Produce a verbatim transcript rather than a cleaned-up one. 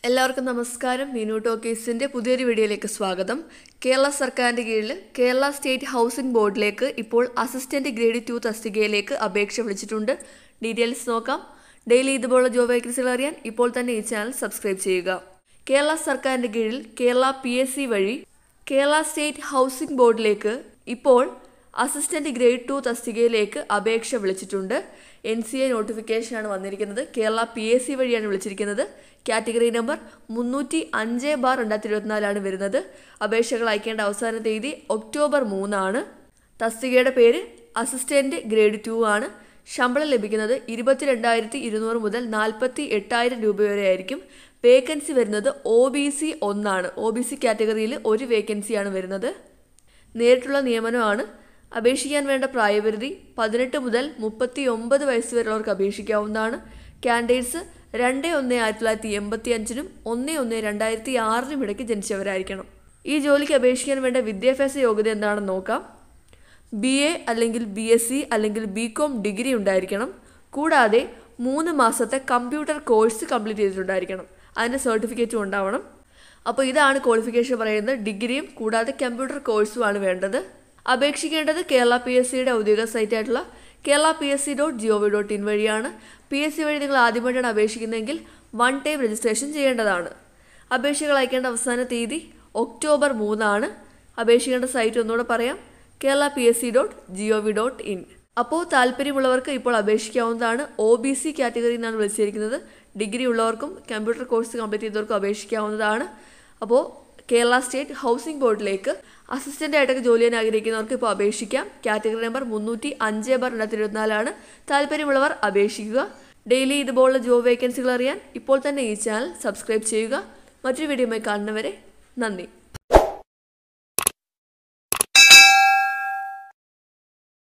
എല്ലാവർക്കും നമസ്കാരം. മീനു ടോക്കീസിൻ്റെ പുതിയൊരു വീഡിയോയിലേക്ക് സ്വാഗതം. കേരള സർക്കാരിൻ്റെ കീഴിൽ കേരള സ്റ്റേറ്റ് ഹൗസിംഗ് ബോർഡിലേക്ക് ഇപ്പോൾ അസിസ്റ്റൻറ്റ് ഗ്രേഡ് ടു തസ്തികയിലേക്ക് അപേക്ഷ വിളിച്ചിട്ടുണ്ട്. ഡീറ്റെയിൽസ് നോക്കാം. ഡെയിലി ഇതുപോലുള്ള ജോബ് വേക്കൻസികൾ അറിയാൻ ഇപ്പോൾ തന്നെ ഈ ചാനൽ സബ്സ്ക്രൈബ് ചെയ്യുക. കേരള സർക്കാരിൻ്റെ കീഴിൽ കേരള പി എസ് സി വഴി കേരള സ്റ്റേറ്റ് ഹൗസിംഗ് ബോർഡിലേക്ക് ഇപ്പോൾ അസിസ്റ്റൻറ്റ് ഗ്രേഡ് ടു തസ്തികയിലേക്ക് അപേക്ഷ വിളിച്ചിട്ടുണ്ട്. എൻ സി എ നോട്ടിഫിക്കേഷനാണ് വന്നിരിക്കുന്നത്. കേരള പി എസ് സി വഴിയാണ് വിളിച്ചിരിക്കുന്നത്. കാറ്റഗറി നമ്പർ മുന്നൂറ്റി അഞ്ച് ബാർ രണ്ടായിരത്തി ഇരുപത്തിനാലാണ് വരുന്നത്. അപേക്ഷകൾ അയക്കേണ്ട അവസാന തീയതി ഒക്ടോബർ മൂന്നാണ്. തസ്തികയുടെ പേര് അസിസ്റ്റൻറ്റ് ഗ്രേഡ് ടു ആണ്. ശമ്പളം ലഭിക്കുന്നത് ഇരുപത്തി രണ്ടായിരത്തി ഇരുന്നൂറ് മുതൽ നാൽപ്പത്തി എട്ടായിരം രൂപ വരെ ആയിരിക്കും. വേക്കൻസി വരുന്നത് ഒ ബി സി ഒന്നാണ്. ഒ ബി സി കാറ്റഗറിയിൽ ഒരു വേക്കൻസിയാണ് വരുന്നത്. നേരിട്ടുള്ള നിയമനമാണ്. അപേക്ഷിക്കാൻ വേണ്ട പ്രായപരിധി പതിനെട്ട് മുതൽ മുപ്പത്തി ഒമ്പത് വയസ്സ് വരെയുള്ളവർക്ക് അപേക്ഷിക്കാവുന്നതാണ്. കാൻഡിഡേറ്റ്സ് രണ്ട് ഒന്ന് ആയിരത്തി തൊള്ളായിരത്തി എൺപത്തി അഞ്ചിനും ഒന്ന് ഒന്ന് രണ്ടായിരത്തി ആറിനും ഇടയ്ക്ക് ജനിച്ചവരായിരിക്കണം. ഈ ജോലിക്ക് അപേക്ഷിക്കാൻ വേണ്ട വിദ്യാഭ്യാസ യോഗ്യത എന്താണെന്ന് നോക്കാം. ബി എ അല്ലെങ്കിൽ ബി എസ് സി അല്ലെങ്കിൽ ബി കോം ഡിഗ്രി ഉണ്ടായിരിക്കണം. കൂടാതെ മൂന്ന് മാസത്തെ കമ്പ്യൂട്ടർ കോഴ്സ് കംപ്ലീറ്റ് ചെയ്തിട്ടുണ്ടായിരിക്കണം. അതിൻ്റെ സർട്ടിഫിക്കറ്റും ഉണ്ടാവണം. അപ്പോൾ ഇതാണ് ക്വാളിഫിക്കേഷൻ പറയുന്നത്. ഡിഗ്രിയും കൂടാതെ കമ്പ്യൂട്ടർ കോഴ്സുമാണ് വേണ്ടത്. അപേക്ഷിക്കേണ്ടത് കേരള പി എസ് സിയുടെ ഔദ്യോഗിക സൈറ്റായിട്ടുള്ള Kerala P S C dot G O V dot in വഴിയാണ്. പി എസ് സി വഴി നിങ്ങൾ ആദ്യമായിട്ടാണ് അപേക്ഷിക്കുന്നതെങ്കിൽ വൺ ടൈം രജിസ്ട്രേഷൻ ചെയ്യേണ്ടതാണ്. അപേക്ഷകൾ അയക്കേണ്ട അവസാന തീയതി ഒക്ടോബർ മൂന്നാണ്. അപേക്ഷിക്കേണ്ട സൈറ്റ് ഒന്നുകൂടെ പറയാം, Kerala P S C dot G O V dot in. അപ്പോൾ താല്പര്യമുള്ളവർക്ക് ഇപ്പോൾ അപേക്ഷിക്കാവുന്നതാണ്. ഒ ബി സി കാറ്റഗറിയിൽ നിന്നാണ് വിളിച്ചിരിക്കുന്നത്. ഡിഗ്രി ഉള്ളവർക്കും കമ്പ്യൂട്ടർ കോഴ്സ് കംപ്ലീറ്റ് ചെയ്തവർക്കും അപേക്ഷിക്കാവുന്നതാണ്. അപ്പോൾ കേരള സ്റ്റേറ്റ് ഹൗസിംഗ് ബോർഡിലേക്ക് അസിസ്റ്റൻ്റ് ആയിട്ടൊക്കെ ജോലി ചെയ്യാൻ ആഗ്രഹിക്കുന്നവർക്ക് ഇപ്പോൾ അപേക്ഷിക്കാം. കാറ്റഗറി നമ്പർ മുന്നൂറ്റി അഞ്ച് ബാർ രണ്ടായിരത്തി ഇരുപത്തിനാലാണ്. താല്പര്യമുള്ളവർ അപേക്ഷിക്കുക. ഡെയിലി ഇതുപോലുള്ള ജോബ് വേക്കൻസികൾ അറിയാൻ ഇപ്പോൾ തന്നെ ഈ ചാനൽ സബ്സ്ക്രൈബ് ചെയ്യുക. മറ്റൊരു വീഡിയോയുമായി കാണുന്നവരെ നന്ദി.